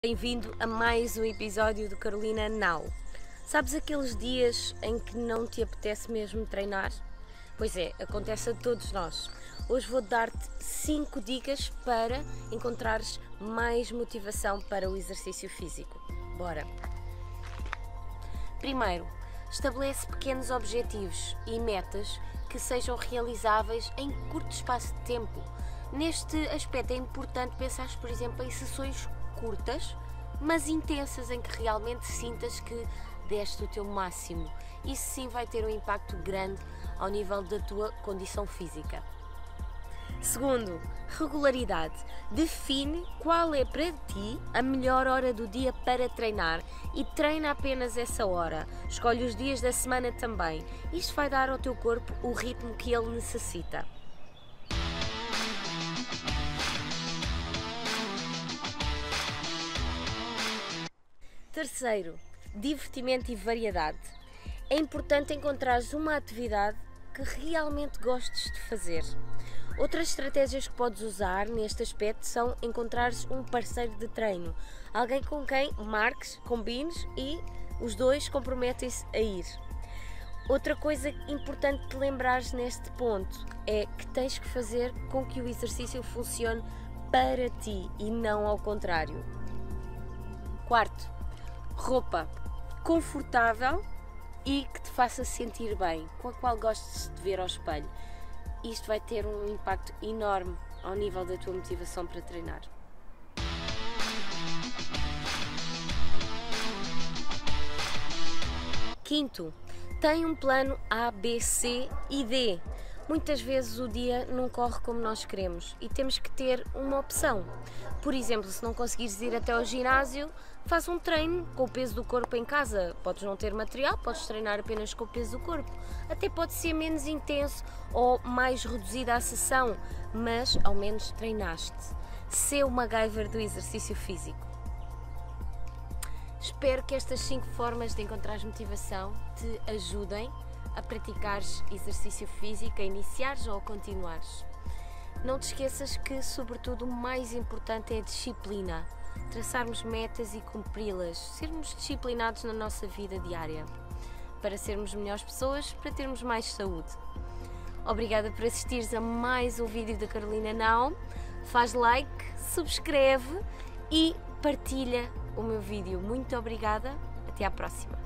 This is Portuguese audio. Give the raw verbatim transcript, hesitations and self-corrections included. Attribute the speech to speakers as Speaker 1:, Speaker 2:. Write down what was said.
Speaker 1: Bem-vindo a mais um episódio do Carolina Now. Sabes aqueles dias em que não te apetece mesmo treinar? Pois é, acontece a todos nós. Hoje vou dar-te cinco dicas para encontrares mais motivação para o exercício físico. Bora! Primeiro, estabelece pequenos objetivos e metas que sejam realizáveis em curto espaço de tempo. Neste aspecto é importante pensar, por exemplo, em sessões curtas, mas intensas, em que realmente sintas que deste o teu máximo. Isso sim vai ter um impacto grande ao nível da tua condição física. Segundo, regularidade. Define qual é para ti a melhor hora do dia para treinar e treina apenas essa hora. Escolhe os dias da semana também. Isto vai dar ao teu corpo o ritmo que ele necessita. Terceiro, divertimento e variedade. É importante encontrares uma atividade que realmente gostes de fazer. Outras estratégias que podes usar neste aspecto são encontrares um parceiro de treino, alguém com quem marques, combines e os dois comprometem-se a ir. Outra coisa importante de lembrares neste ponto é que tens que fazer com que o exercício funcione para ti e não ao contrário. Quarto, roupa confortável e que te faça sentir bem, com a qual gostes de ver ao espelho. Isto vai ter um impacto enorme ao nível da tua motivação para treinar. Quinto, tem um plano A, B, C e D. Muitas vezes o dia não corre como nós queremos e temos que ter uma opção. Por exemplo, se não conseguires ir até ao ginásio, faz um treino com o peso do corpo em casa. Podes não ter material, podes treinar apenas com o peso do corpo. Até pode ser menos intenso ou mais reduzida a sessão, mas ao menos treinaste. Sê o MacGyver do exercício físico. Espero que estas cinco formas de encontrar motivação te ajudem a praticares exercício físico, a iniciares ou a continuares. Não te esqueças que, sobretudo, o mais importante é a disciplina. Traçarmos metas e cumpri-las, sermos disciplinados na nossa vida diária, para sermos melhores pessoas, para termos mais saúde. Obrigada por assistires a mais um vídeo da Carolina Now. Faz like, subscreve e partilha o meu vídeo. Muito obrigada, até à próxima.